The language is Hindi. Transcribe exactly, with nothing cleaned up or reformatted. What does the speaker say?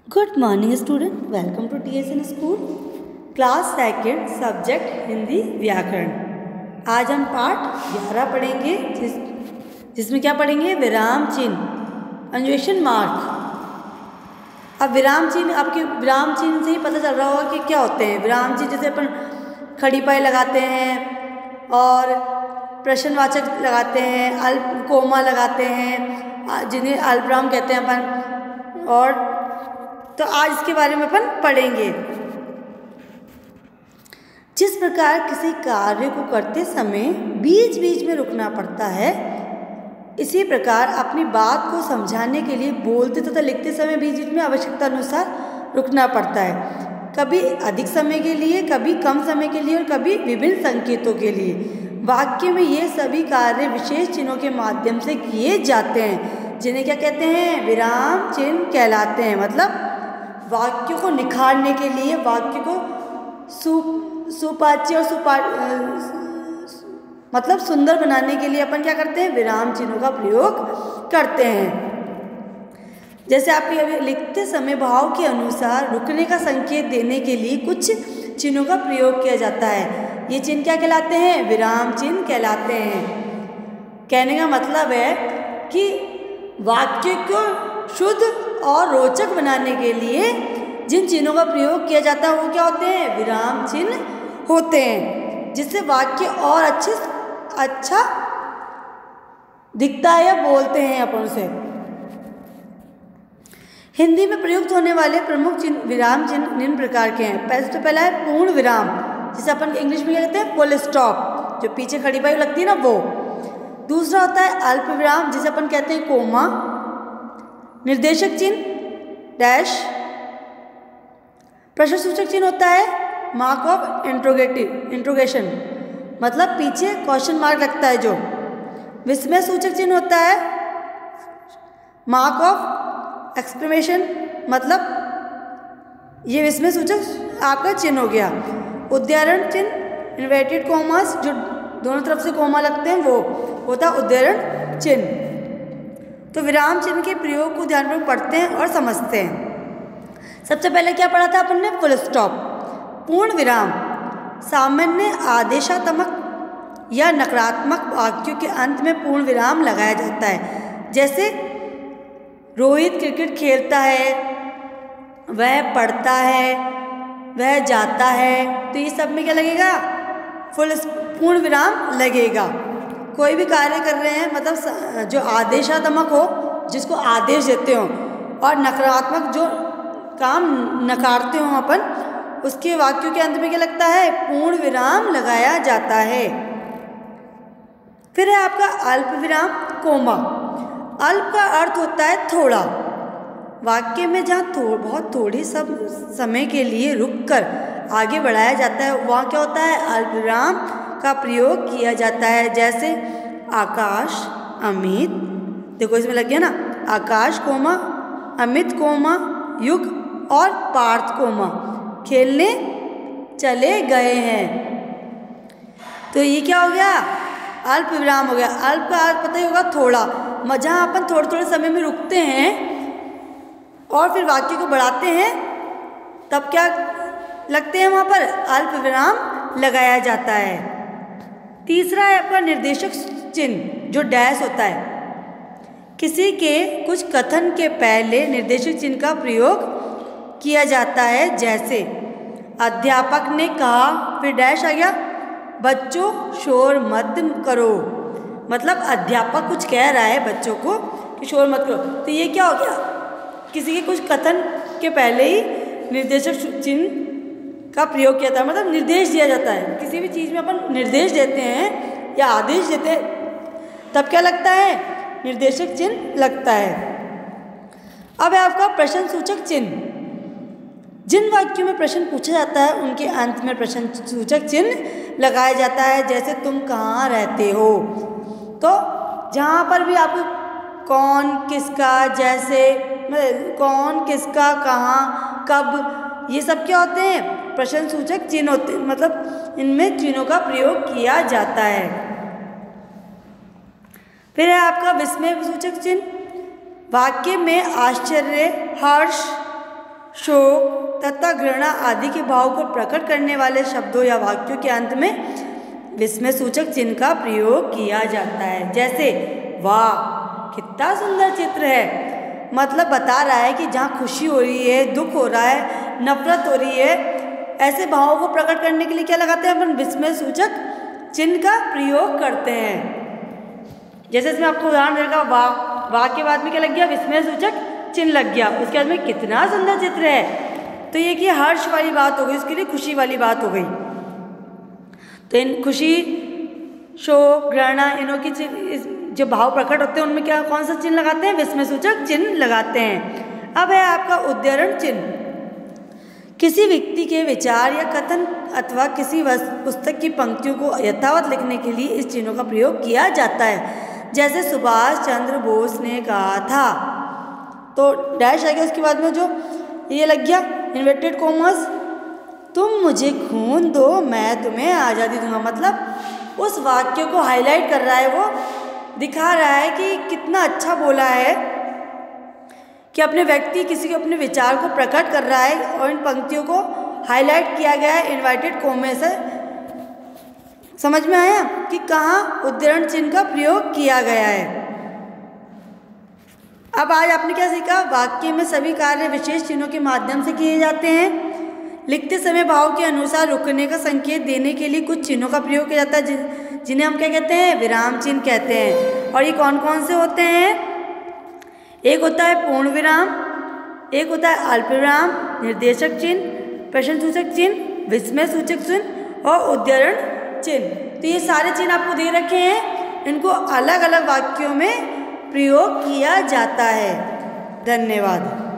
Good morning student, welcome to T S N school class second subject Hindi व्याकरण। आज हम पाठ ग्यारह पढ़ेंगे जिस जिसमें क्या पढ़ेंगे, विराम चिन्ह, पंक्चुएशन मार्क। अब विराम चिन्ह, आपके विराम चिन्ह से ही पता चल रहा होगा कि क्या होते हैं विराम चिन्ह। जैसे अपन खड़ी पाई लगाते हैं और प्रश्नवाचक लगाते हैं, अल्प कोमा लगाते हैं जिन्हें अल्पविराम कहते हैं अपन। और तो आज इसके बारे में अपन पढ़ेंगे। जिस प्रकार किसी कार्य को करते समय बीच बीच में रुकना पड़ता है, इसी प्रकार अपनी बात को समझाने के लिए बोलते तथा लिखते समय बीच बीच में आवश्यकता अनुसार रुकना पड़ता है। कभी अधिक समय के लिए, कभी कम समय के लिए और कभी विभिन्न संकेतों के लिए। वाक्य में ये सभी कार्य विशेष चिन्हों के माध्यम से किए जाते हैं, जिन्हें क्या कहते हैं, विराम चिन्ह कहलाते हैं। मतलब वाक्यों को निखारने के लिए, वाक्य को सु सुपाच्य और सुपा मतलब सुंदर बनाने के लिए अपन क्या करते हैं, विराम चिन्हों का प्रयोग करते हैं। जैसे आपके अभी लिखते समय भाव के अनुसार रुकने का संकेत देने के लिए कुछ चिन्हों का प्रयोग किया जाता है। ये चिन्ह क्या कहलाते हैं, विराम चिन्ह कहलाते हैं। कहने का मतलब है कि वाक्य को शुद्ध और रोचक बनाने के लिए जिन चिन्हों का प्रयोग किया जाता है वो क्या होते हैं, विराम चिन्ह होते हैं, जिससे वाक्य और अच्छे अच्छा दिखता है या बोलते हैं अपन से। हिंदी में प्रयुक्त होने वाले प्रमुख चिन्ह विराम चिन्ह निम्न प्रकार के हैं। पहले तो पहला है पूर्ण विराम, जिसे अपन इंग्लिश में क्या कहते हैं, फुल स्टॉप, जो पीछे खड़ी पाई लगती है ना वो। दूसरा होता है अल्प विराम, जिसे अपन कहते हैं कोमा। निर्देशक चिन्ह डैश। प्रश्नसूचक चिन्ह होता है मार्क ऑफ इंट्रोगेटिव इंट्रोगेशन, मतलब पीछे क्वेश्चन मार्क लगता है जो। विस्मय सूचक चिन्ह होता है मार्क ऑफ एक्सक्लेमेशन, मतलब ये विस्मय सूचक आपका चिन्ह हो गया। उद्धरण चिन्ह इन्वर्टेड कॉमास, जो दोनों तरफ से कोमा लगते हैं वो होता है उद्धरण चिन्ह। तो विराम चिन्ह के प्रयोग को ध्यानपूर्वक पढ़ते हैं और समझते हैं। सबसे पहले क्या पढ़ा था अपन ने, फुल स्टॉप। पूर्ण विराम सामान्य आदेशात्मक या नकारात्मक वाक्यों के अंत में पूर्ण विराम लगाया जाता है। जैसे रोहित क्रिकेट खेलता है, वह पढ़ता है, वह जाता है, तो ये सब में क्या लगेगा, फुल पूर्ण विराम लगेगा। कोई भी कार्य कर रहे हैं, मतलब जो आदेशात्मक हो, जिसको आदेश देते हो, और नकारात्मक जो काम नकारते हो अपन, उसके वाक्यों के अंत में क्या लगता है, पूर्ण विराम लगाया जाता है। फिर है आपका अल्प विराम कोमा। अल्प का अर्थ होता है थोड़ा। वाक्य में जहाँ थो, बहुत थोड़ी सब समय के लिए रुककर आगे बढ़ाया जाता है, वहाँ क्या होता है, अल्प विराम का प्रयोग किया जाता है। जैसे आकाश, अमित, देखो इसमें लग गया ना, आकाश कोमा, अमित कोमा, युग और पार्थ कोमा खेलने चले गए हैं। तो ये क्या हो गया, अल्प विराम हो गया। अल्प का अर्थ पता ही होगा थोड़ा, जहाँ अपन थोड़े थोड़े समय में रुकते हैं और फिर वाक्य को बढ़ाते हैं, तब क्या लगते हैं, वहाँ पर अल्प विराम लगाया जाता है। तीसरा है आपका निर्देशक चिन्ह, जो डैश होता है। किसी के कुछ कथन के पहले निर्देशक चिन्ह का प्रयोग किया जाता है। जैसे अध्यापक ने कहा, फिर डैश आ गया, बच्चों शोर मत करो, मतलब अध्यापक कुछ कह रहा है बच्चों को कि शोर मत करो। तो ये क्या हो गया, किसी के कुछ कथन के पहले ही निर्देशक चिन्ह का प्रयोग किया जाता है, मतलब निर्देश दिया जाता है। किसी भी चीज़ में अपन निर्देश देते हैं या आदेश देते हैं, तब क्या लगता है, निर्देशक चिन्ह लगता है। अब है आपका प्रश्न सूचक चिन्ह। जिन वाक्यों में प्रश्न पूछा जाता है उनके अंत में प्रश्न सूचक चिन्ह लगाया जाता है। जैसे तुम कहाँ रहते हो, तो जहाँ पर भी आपको कौन, किसका, जैसे कौन, किसका, कहाँ, कब, ये सब क्या होते हैं, प्रश्न सूचक चिन्ह होते हैं, मतलब इनमें चिन्हों का प्रयोग किया जाता है। फिर है आपका विस्मय सूचक चिन्ह। वाक्य में आश्चर्य, हर्ष, शोक तथा घृणा आदि के भाव को प्रकट करने वाले शब्दों या वाक्यों के अंत में विस्मय सूचक चिन्ह का प्रयोग किया जाता है। जैसे वाह कितना सुंदर चित्र है, मतलब बता रहा है कि जहाँ खुशी हो रही है, दुख हो रहा है, नफरत हो रही है, ऐसे भावों को प्रकट करने के लिए क्या लगाते हैं अपन? विस्मय सूचक चिन्ह का प्रयोग करते हैं। जैसे इसमें आपको उदाहरण देगा, वाह, वाह के बाद में क्या लग गया? विस्मय सूचक चिन्ह लग गया। उसके बाद में कितना सुंदर चित्र है, तो ये कि हर्ष वाली बात हो गई, उसके लिए खुशी वाली बात हो गई। तो इन खुशी, शोक, घृणा, इनों की जो भाव प्रकट होते हैं उनमें क्या कौन सा चिन्ह लगाते हैं? विस्मय सूचक चिन्ह लगाते हैं। अब है आपका उद्धरण चिन्ह। किसी व्यक्ति के विचार या कथन अथवा किसी पुस्तक की पंक्तियों को यथावत लिखने के लिए इस चिन्हों का प्रयोग किया जाता है। जैसे सुभाष चंद्र बोस ने कहा था, तो डैश आ गया, उसके बाद में जो ये लग गया इन्वर्टेड कॉमर्स, तुम मुझे खून दो मैं तुम्हें आज़ादी दूंगा। मतलब उस वाक्य को हाईलाइट कर रहा है, वो दिखा रहा है कि कितना अच्छा बोला है, कि अपने व्यक्ति किसी को अपने विचार को प्रकट कर रहा है और इन पंक्तियों को हाईलाइट किया गया है इन्वर्टेड कॉमा से। समझ में आया कि कहाँ उद्धरण चिन्ह का प्रयोग किया गया है। अब आज आपने क्या सीखा? वाक्य में सभी कार्य विशेष चिन्हों के माध्यम से किए जाते हैं। लिखते समय भाव के अनुसार रुकने का संकेत देने के लिए कुछ चिन्हों का प्रयोग किया जाता है, जिन्हें हम क्या कहते हैं? विराम चिन्ह कहते हैं। और ये कौन कौन से होते हैं? एक होता है पूर्ण विराम, एक होता है अल्प विराम, निर्देशक चिन्ह, प्रश्न सूचक चिन्ह, विस्मय सूचक चिन्ह और उद्धरण चिन्ह। तो ये सारे चिन्ह आपको दे रखे हैं, इनको अलग अलग वाक्यों में प्रयोग किया जाता है। धन्यवाद।